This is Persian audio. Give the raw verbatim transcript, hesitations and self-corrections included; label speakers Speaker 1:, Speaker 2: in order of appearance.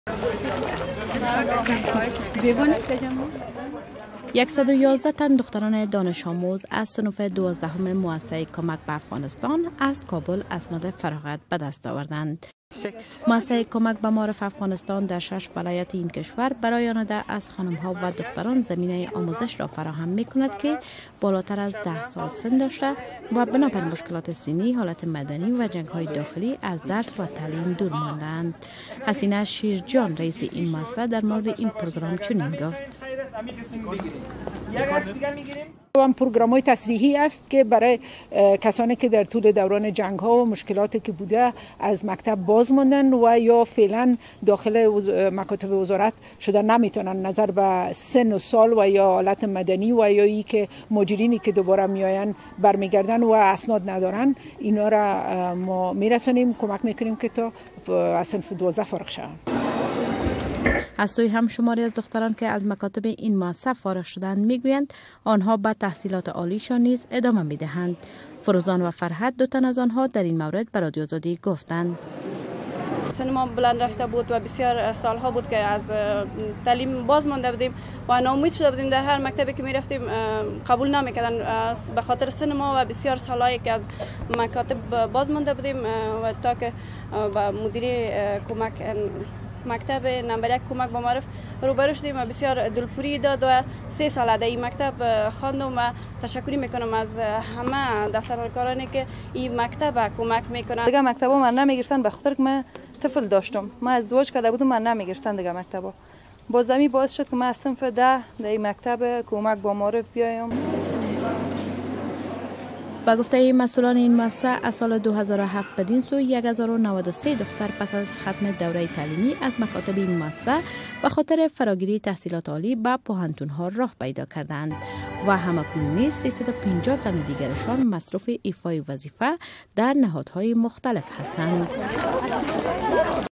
Speaker 1: صد و یازده تن دختران دانش آموز از صنف دوازدهم مؤسسه کمک به افغانستان از کابل اسناد فراغت به دست آوردند. مؤسسه کمک به معارف افغانستان در شش ولایت این کشور برای آنده از خانم‌ها و دختران زمینه آموزش را فراهم می‌کند که بالاتر از ده سال سن داشته و بنابر مشکلات سنی، حالت مدنی و جنگ‌های داخلی از درس و تعلیم دور ماندند. حسینه شیرجان رئیس این مؤسسه در مورد این پروگرام چنین گفت:
Speaker 2: این پروگرام های تسریحی است که برای کسانی که در طول دوران جنگ ها و مشکلاتی که بوده از مکتب باز ماندن و یا فعلا داخل مکاتب وزارت شده نمیتونن نظر به سن و سال و یا حالت مدنی و یا ای که مجرینی که دوباره میآیند برمیگردن و اسناد ندارن، اینا را ما میرسونیم، کمک میکنیم که تا از صنف دوازده فارغ شوند.
Speaker 1: از سوی هم شماری از دختران که از مکاتب این مؤسسه فارغ شدند میگویند آنها به تحصیلات عالیشان نیز ادامه میدهند. فروزان و فرحت دو تن از آنها در این مورد به رادیو آزادی گفتند:
Speaker 3: سن ما بلند رفته بود و بسیار سالها بود که از تعلیم باز مانده بودیم و ناامید شده بودیم. در هر مکتبی که می رفتیم قبول نمیکردن به خاطر سن ما و بسیار سالهایی که از مکاتب باز مانده بودیم و تا که با مدیر کمک مکتب نمبر یک کمک به معارف روبرو شدیم و بسیار دلپوری داد و سه سال در این مکتب خواندم و تشکری میکنم از همه دستورالکارانی که این مکتب کمک میکنن.
Speaker 4: دیگه مکتبا من نمیگرفتن به خاطر که من طفل داشتم. من ازدواج کرده بودم، من نمیگرفتن دیگه مکتبا. باز زمین باعث شد که من از صنف ده در این مکتب کمک به معارف بیایم.
Speaker 1: با گفته مسئولان این مؤسسه از سال دو هزار و هفت بدین سو هزار و نود و سه دختر پس از ختم دوره تعلیمی از مکاتب این مؤسسه به خاطر فراگیری تحصیلات عالی به پوهنتون‌ها راه پیدا کردند و همکنون نیز سیصد و پنجاه تن دیگرشان مصروف ایفای وظیفه در نهادهای مختلف هستند.